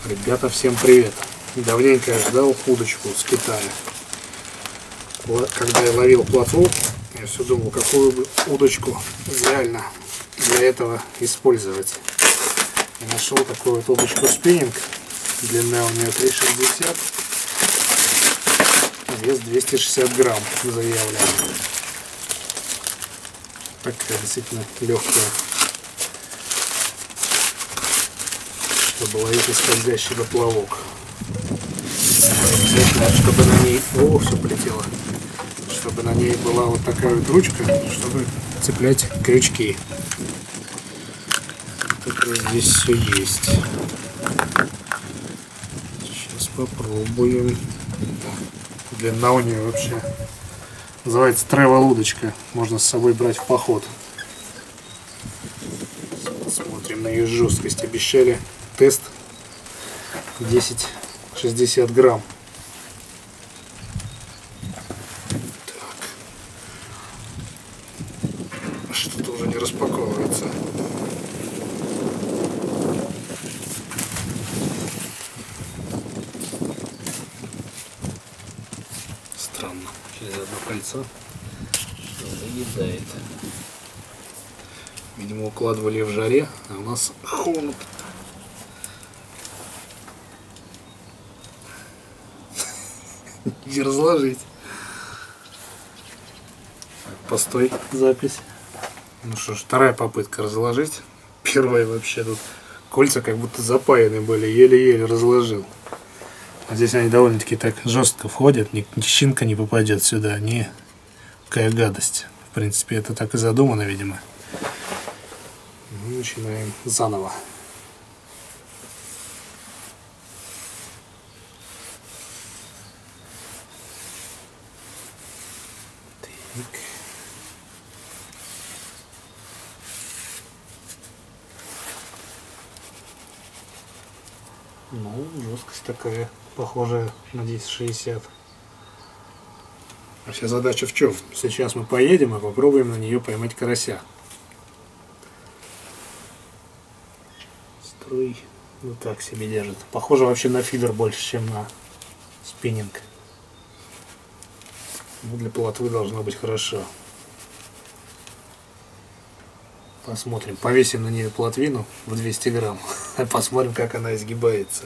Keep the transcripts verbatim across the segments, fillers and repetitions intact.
Ребята, всем привет! Давненько я ждал удочку с Китая. Когда я ловил плотву, я все думал, какую бы удочку реально для этого использовать. Я нашел такую вот удочку спиннинг. Длина у нее три шестьдесят, вес двести шестьдесят грамм заявлен. Такая действительно легкая, чтобы ловить скользящий поплавок. Обязательно, чтобы на ней, о, все полетело, чтобы на ней была вот такая вот ручка, чтобы цеплять крючки. Так здесь все есть. Сейчас попробуем. Длина у нее вообще называется travel удочка. Можно с собой брать в поход. Посмотрим на ее жесткость. Обещали тест десять шестьдесят грамм. Так. Что-то уже не распаковывается. Странно. Через одно кольцо заедает. Видимо, укладывали в жаре, а у нас холод. Не разложить. Постой, запись. Ну что ж, вторая попытка разложить. Первая вообще тут кольца как будто запаяны были, еле-еле разложил. А здесь они довольно-таки так жестко входят, ни щинка не попадет сюда, ни какая гадость. В принципе, это так и задумано, видимо. Мы начинаем заново. Так. Ну, жесткость такая, похожая на десять шестьдесят. А вся задача в чем? Сейчас мы поедем и попробуем на нее поймать карася. Струй вот так себе держит. Похоже вообще на фидер больше, чем на спиннинг. Ну, для плотвы должно быть хорошо. Посмотрим. Повесим на нее плотвину в двести грамм. Посмотрим, как она изгибается.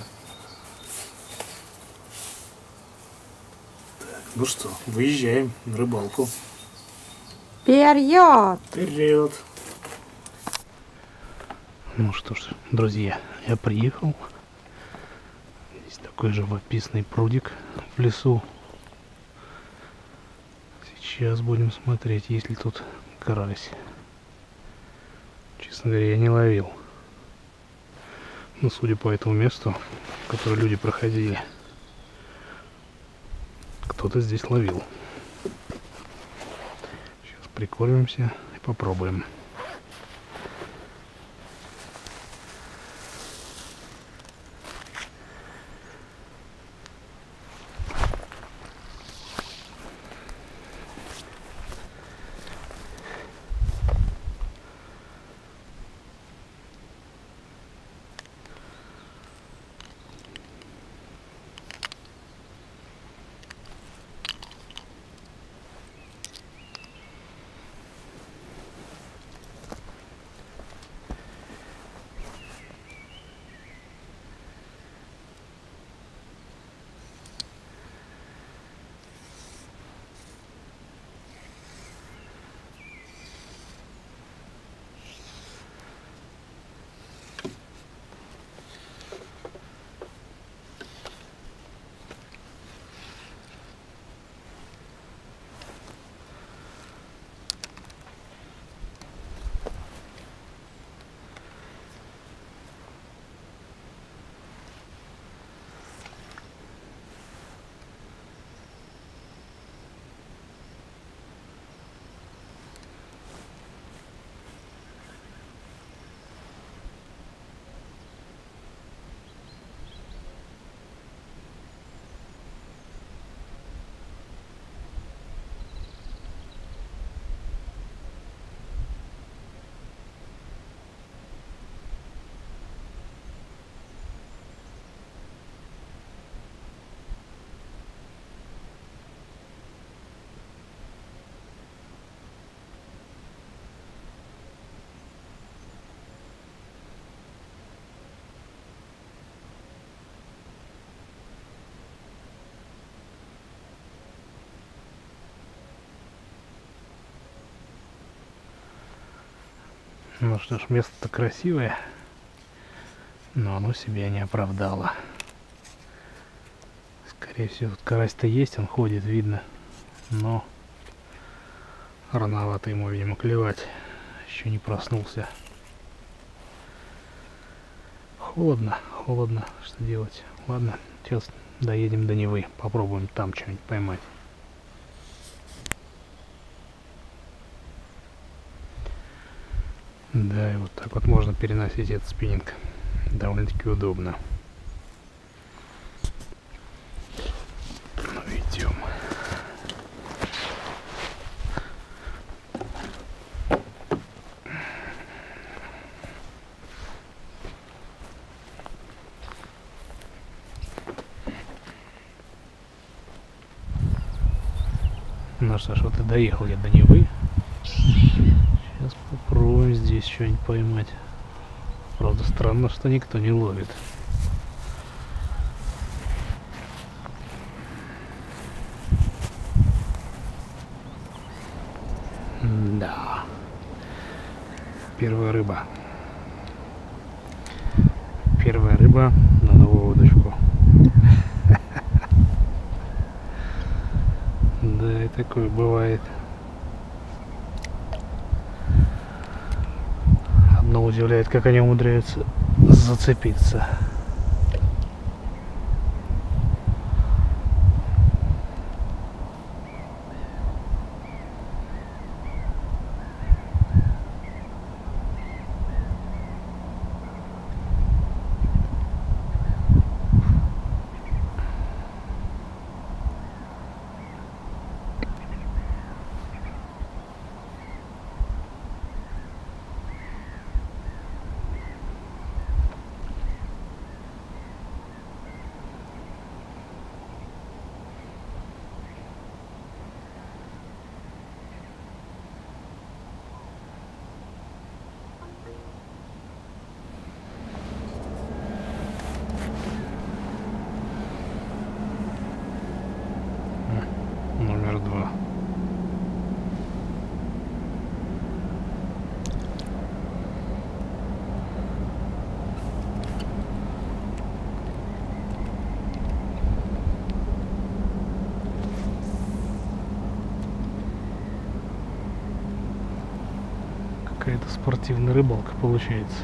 Так, ну что, выезжаем на рыбалку. Вперед! Вперед! Ну что ж, друзья, я приехал. Здесь такой живописный прудик в лесу. Сейчас будем смотреть, есть ли тут карась. Честно говоря, я не ловил. Но судя по этому месту, которое люди проходили, кто-то здесь ловил. Сейчас прикормимся и попробуем. Ну что ж, место-то красивое, но оно себя не оправдало. Скорее всего, тут карась-то есть, он ходит, видно, но рановато ему, видимо, клевать. Еще не проснулся. Холодно, холодно, что делать? Ладно, сейчас доедем до Невы, попробуем там что-нибудь поймать. Да, и вот так вот можно переносить этот спиннинг. Довольно-таки удобно. Ну, идем. Ну что ж, вот и доехал я до Невы. Сейчас попробуем здесь что-нибудь поймать. Правда, странно, что никто не ловит. Да. Первая рыба. Первая рыба на новую удочку. Да, и такое бывает. Одно удивляет, как они умудряются зацепиться. Номер два. Какая-то спортивная рыбалка получается.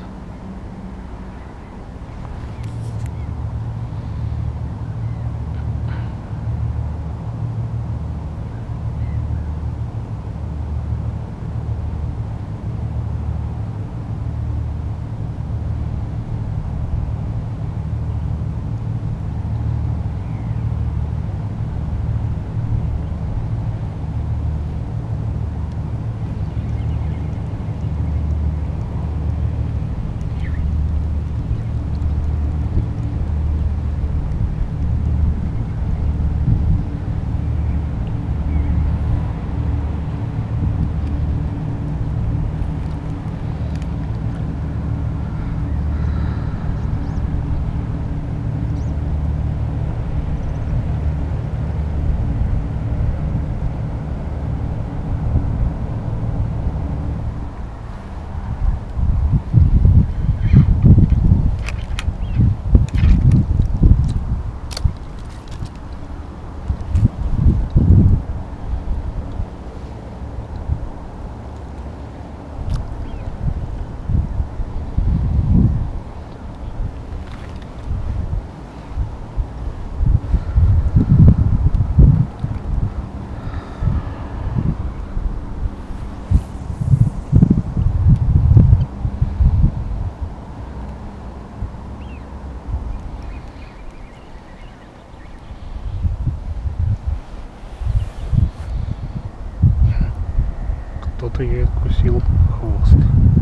Кто-то ей откусил хвост.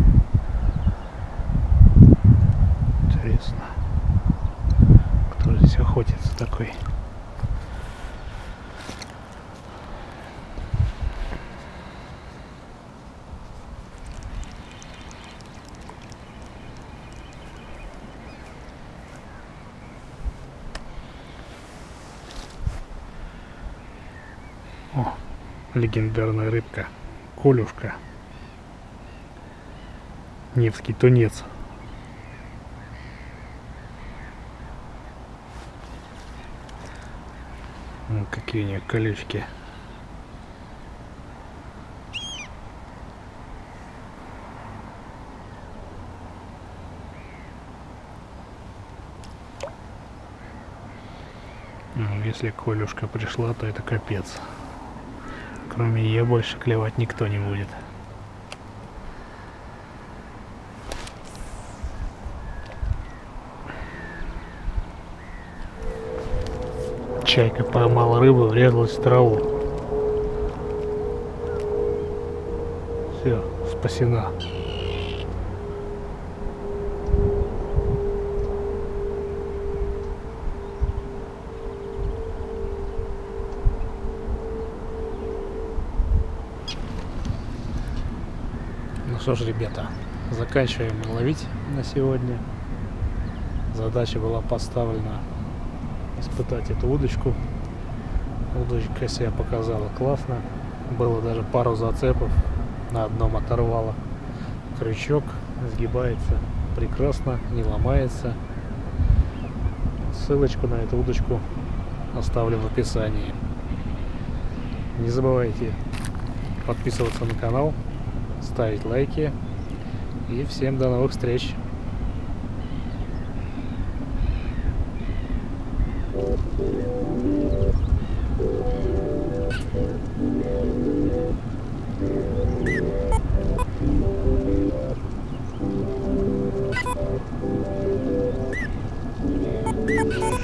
Интересно, кто здесь охотится такой? О, легендарная рыбка. Колюшка. Невский тунец. Ну, какие у них колючки. Ну, если колюшка пришла, то это капец. Кроме ее больше клевать никто не будет. Чайка поймала рыбу, врезалась в траву. Все, спасена. Ну что ж, ребята, заканчиваем ловить на сегодня. Задача была поставлена испытать эту удочку. Удочка себя показала классно. Было даже пару зацепов. На одном оторвало. Крючок сгибается прекрасно, не ломается. Ссылочку на эту удочку оставлю в описании. Не забывайте подписываться на канал, ставить лайки. И всем до новых встреч! Thank you.